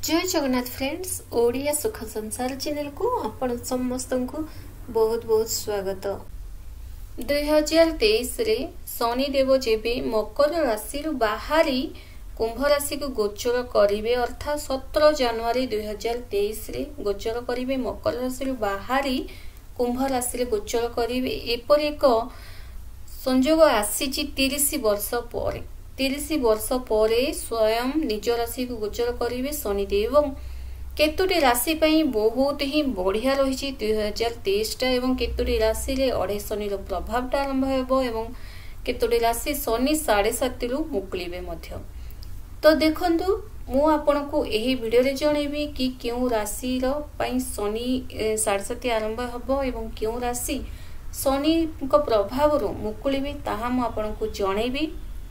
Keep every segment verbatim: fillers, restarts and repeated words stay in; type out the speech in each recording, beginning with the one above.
जय जगन्नाथ फ्रेंड्स ओडिया सुख संसार चैनल को आपण समस्त को बहुत बहुत स्वागत। दुई हजार तेईस रे शनिदेव जेबे मकर राशि बाहरी कुंभ राशि को गोचर करिवे अर्थात सत्रह जनवरी दुई हजार तेईस रे गोचर करिवे मकर राशि बाहरी कुंभ राशि गोचर करिवे। एपर एक संयोग आसी तीस वर्ष पर तीस वर्ष पर स्वयं निज राशि को गोचर करिवे शनिदेव। केतुटी राशि पई बहुत ही बढ़िया रही दुई हजार तेईस टा एवं केतुटी राशि रे अढ़े शनि प्रभाव टा आरंभ हेबो एवं केतुटी राशि शनि साढ़े सात रु मुक्लिबे मध्य। तो देखंतु मु आपनको एही वीडियो रे जणेबी कि केउ राशि रो पई शनि साढ़े सात आरंभ हेबो एवं केउ राशि शनि को प्रभाव रु मुक्लिबे ताहा मु आपनको जणेबी।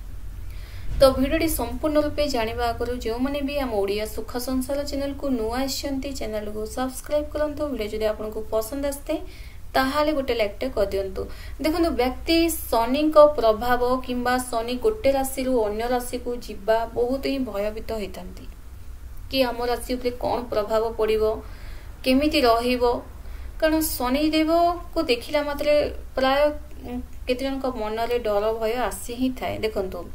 तो वीडियो संपूर्ण रूपे जानिबा आगरु जो माने भी हम ओडिया सुख संसार चैनल को नुआ आछंती चैनल को सब्सक्राइब करंतु। वीडियो जदि आपनको पसंद आस्ते ताहाले गोटे लाइक टे कर दियंतु। देखंतु व्यक्ति शनि को प्रभाव किंबा शनि गोटे राशि रु अन्य राशि को जिबा बहुत ही भयभीत होइतांती कि हम राशि उपरे कोन प्रभाव पड़िबो केमिति रहिबो। कारण शनि देव को देखिला मात्रे प्राय केते जन को मन रे डर भय आसी ही थाए। देखंतु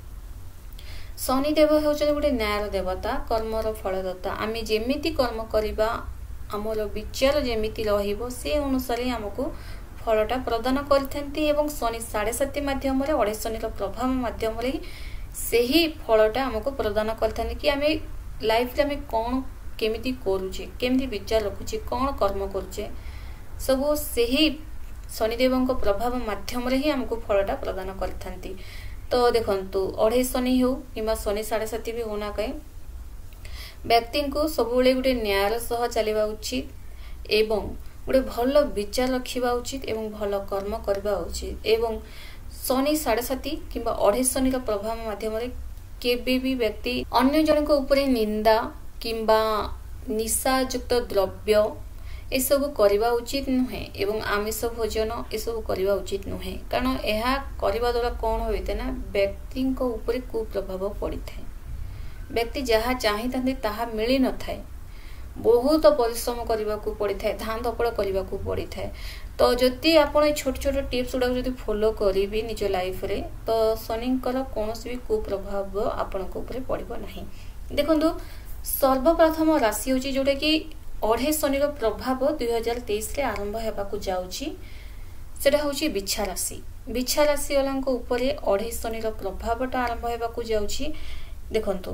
शनिदेव होउछन गोटे न्याय देवता कर्मर फलदाता। आमे जेमिति कर्म करिबा हमर विचार जेमिति रहिबो से अनुसार हमको फलटा प्रदान करथंती एवं शनि साढ़े सात माध्यम रे अढ़े शनि प्रभाव माध्यम रे सेही फलटा हमको प्रदान करथंती कि आमे लाइफ रे आमे कोन केमिति करूचे केमिति विचार रखुचे कोन कर्म करूचे सब सेही शनिदेव को प्रभाव माध्यम रे ही हमको फलटा प्रदान करथंती। तो देखंतु अढ़े शनि हो कि शनि साढ़े सात भी होना कहीं व्यक्ति को सब गोटे न्यायर सह चलवा उचित एवं गोटे भल विचार रखा उचित एवं भल कर्म करवा उचित एवं शनि साढ़े सात कि अढ़े शनि प्रभाव माध्यम केबे भी व्यक्ति अन्य जन को ऊपर निंदा किंबा निशायुक्त द्रव्य एसबू करवा उचित नुहे एवं आमिष भोजन एसबू करवा उचित नुहे। कारण यह करवा द्वारा कौन होता ना व्यक्ति ऊपर कुप्रभाव पड़ी था। व्यक्ति जहाँ चाही ताहा मिली न थाए बहुत परिश्रम करने को पड़ी था धान धपड़ करने को पड़ी था। तो जदि आपण छोट छोट टिप्स गुड़ा जब फॉलो करेंगे निज लाइफ रे तो शनिकर कौन भी कुप्रभाव आपण पड़ो ना। देखो सर्वप्रथम राशि हूँ जोटा कि अढ़े शनि प्रभाव दुई हजार तेईस आरंभ होगा जाऊँगी सेटा हूँ बिछा राशि। बिछा राशि वाला ऊपर अढ़े शनि प्रभावटा आरंभ होगा जाऊँगी। देखंतु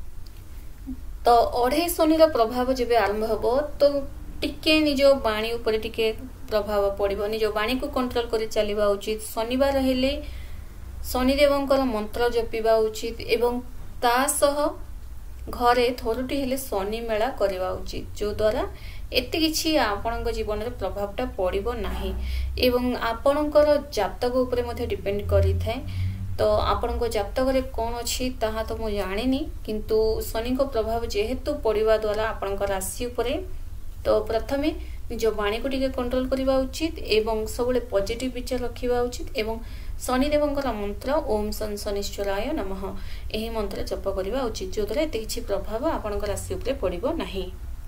तो अढ़े शनि प्रभाव जब आरंभ हो तो टिके निज बाणी उपर टिके प्रभाव पड़ो निज बाणी को कंट्रोल कर चलवा उचित। शनिवार हेले शनिदेवंकर मंत्र जपिवा उचित एवं ता सह घरे थोरुटी हेले शनि मेला करवा उचित जो द्वारा एते किछि आपनक जीवन रे प्रभावटा पड़िबो नाही एवं आपनकर जातक उपरे मध्ये डिपेंड करि थाए। तो आपनक जातक रे कोन अछि ताहा तो मु जानिनी किंतु शनि को प्रभाव जेहेतु पड़िबा द्वारा आपनक राशि उपरे तो प्रथमे निज बाणी को टिके कंट्रोल करवा उचित एवं सबले पॉजिटिव विचार रखिबा उचित एवं शनिदेवंकर मंत्र ओम शन शनिश्चराय नमः एही मंत्र जप करवा उचित जो द्वारा एते किछि प्रभाव आपनक राशि उपरे पड़िबो नाही।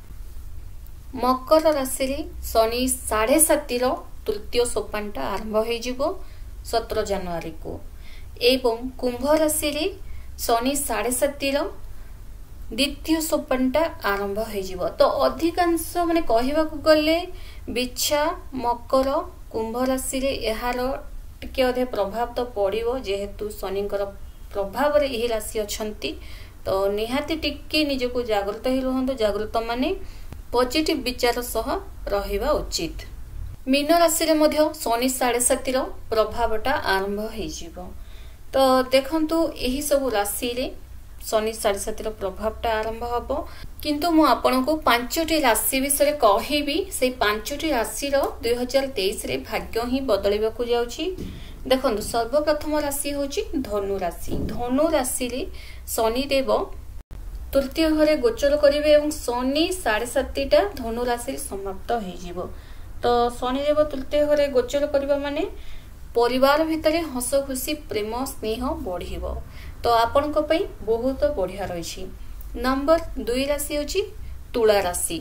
मकर राशि रे शनि साढ़े सात रो तृतीय सोपानटा आरंभ हो जिवो सत्रह जनवरी को एवं कुंभ राशि रे शनि साढ़े सात रो द्वितीय सोपानटा आरंभ हो जिवो। तो अधिकांश माने कहवा को गले बिच्छा मकर कुंभ राशि रे एहार टिके अधे प्रभाव तो पड़ो जेहेतु शनिकर प्रभाव रे यही राशि अछंती। तो निहाती टिके निजको जागृत ही रहंतु जागृत माने पॉजिटिव विचार सह रहिबा उचित। मीन राशि रे मध्य शनि साढ़े सात रो प्रभावटा आरंभ हो जिवो। तो देखंतु एही सब राशि रे शनि साढ़े सात रो प्रभावटा आरंभ हबो किंतु मु आपन को पांचटी राशि विषय कहिबी से पांचटी राशि रो दुई हजार तेईस रे भाग्य ही बदलिबा को जाउची। देखंतु सर्वप्रथम राशि होची धनु राशि। धनु राशि रे शनि देव तृतीय घरे गोचर करिवे एवं शनि साढ़े सातटा धनु राशि समाप्त हो जिवो। तो शनि देव तृतीय घरे गोचर करिबा माने परिवार भितरे हस खुशी प्रेम स्नेह बढ़िबो। तो आपण को पई बहुत बढ़िया रही। नंबर दुई राशि होची तुला राशि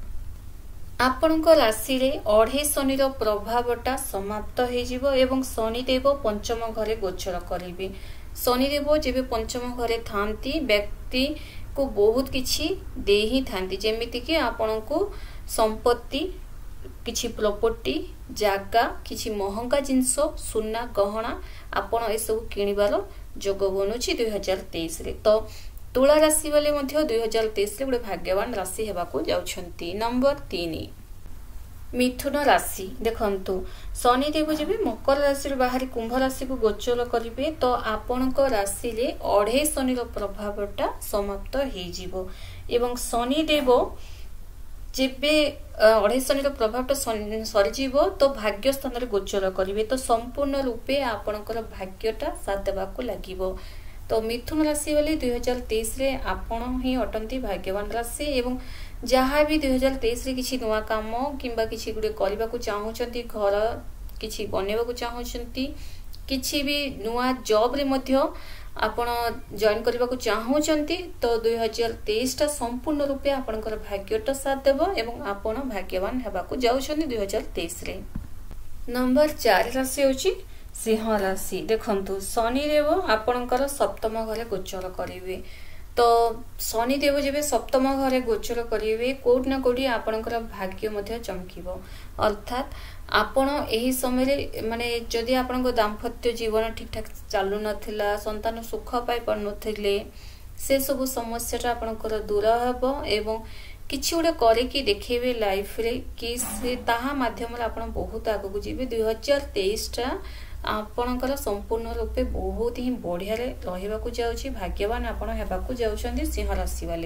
आपणक राशि रे अढ़े शनि प्रभावटा समाप्त हो एवं शनिदेव पंचम घरे गोचर करेंगे। शनिदेव जेबे पंचम घरे थांती व्यक्ति को बहुत किछि दे ही थांती जेमिति कि आपण को संपत्ति किछि प्रॉपर्टी जागा किछि महंगा जिनस सुना गहना आपण ए सब किनिबार जोग बनुछि दुई हजार तेईस रे। तो तुला राशि वाले मध्य दुई हजार तेईस रे गोटे भाग्यवान राशि हेबाकू जाउछंती। नंबर तीन मिथुन राशि देखंतु शनिदेव जेबे मकर राशि बाहरी कुंभ राशि को गोचर करिवे तो आपणक राशि रे अढ़े शनि प्रभावटा समाप्त हो जिवो एवं शनिदेव जेबे अढ़े शनि प्रभावटा सरीजीव तो भाग्य स्थान रे गोचर करिवे तो संपूर्ण रूपे आपणकर भाग्यटा साथ देबाकू लागिवो। तो मिथुन राशि वाले दुई हजार तेईस रे आपण ही अटंती भाग्यवान राशि एवं जहाँ भी दुई हजार तेईस रे किसी नुआ काम किंबा किसी गुटे करबा को चाहूचंती घर किसी बनैबा को चाहूचंती किसी भी नुआ जॉब रे मध्य आपण जॉइन करबा को चाहूचंती तो दुई हजार तेईस टा संपूर्ण रूपे आपणकर भाग्यटा साथ देबो एवं आपण भाग्यवान हेबा को जाउछंती दुई हजार तेईस रे। नंबर चार राशि होची सिंह राशि देखंतु शनिदेव आपणकर सप्तम घरे गोचर करिवे तो शनिदेव जेबे सप्तम घरे गोचर करिवे कोट ना कोडी आपणकर भाग्य मध्य चमकीबो अर्थात आपण एही समय रे माने जदी आपणको दाम्पत्य जीवन ठीक ठाक चालू नथिला संतान सुख पाई पर नथिले से सब समस्या आपणकर दूर हेबो एवं किछि उडे करे कि देखेबे लाइफ रे कि से ताहा माध्यम रे आपण बहुत आगु जीवे दुई हजार तेईस टा आपणकर संपूर्ण रूपे बहुत ही बढ़िया रे रहिबाकू जाउछि भाग्यवान आपण हेबाकू जाउछंदी सिंह राशि वाले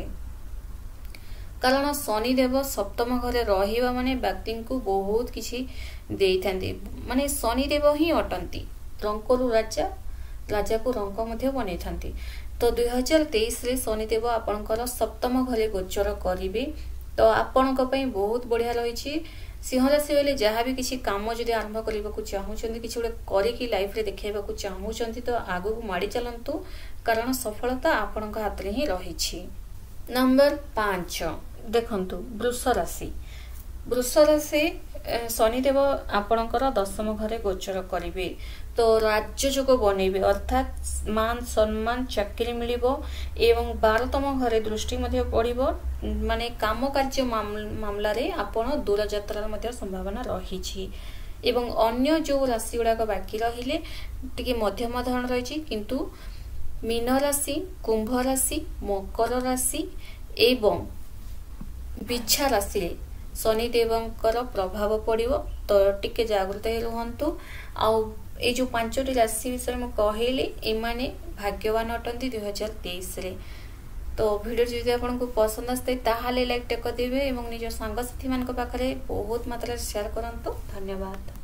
कारण शनिदेव सप्तम घरे रहिबा माने व्यक्ति को बहुत किछि देइथांती माने शनिदेव ही अटंती रंकरु राजा राजा को रंक मध्य बनेथांती। तो दुई हजार तेईस रे शनिदेव आपणकर सप्तम घरे गोचर करिवे तो आपणक पई बहुत बढ़िया रहिछि। सिंह राशि वाले जहाँ भी किसी काम जदि आरंभ करने को चाहूँगी किसी गोटे करके लाइफ रे देखा चाहूँगी तो आगू को माड़ी चलतु कारण सफलता आपण हाथ में ही रही। नंबर पांच देखंतु वृष राशि वृष राशि शनिदेव आपणकर दशम घरे गोचर करिवे तो राजयोग बनइबे अर्थात मान सम्मान चाकरी मिलिबो एवं बारतम घरे दृष्टि मध्य पड़िबो माने काम कार्य मामला रे आपण दूर यात्रा मध्य संभावना रही एवं अन्य जो राशि गुड़ाक बाकी रहिले टिके मध्यम धरण रही किंतु मीन राशि कुंभ राशि मकर राशि एवं बिच्छा राशि शनिदेवंकर प्रभाव पड़िबो तो टिके जागृत रुहंतु। आउ ए जो पांचटी राशि विषय में कहली एमाने भाग्यवान अटंती दुई हजार तेईस रे। तो वीडियो जदि आपको पसंद आसते ताहाले लाइक टेक देबे एवं निज सांग साथी मान पाखरे बहुत मात्रा शेयर करंतु। धन्यवाद।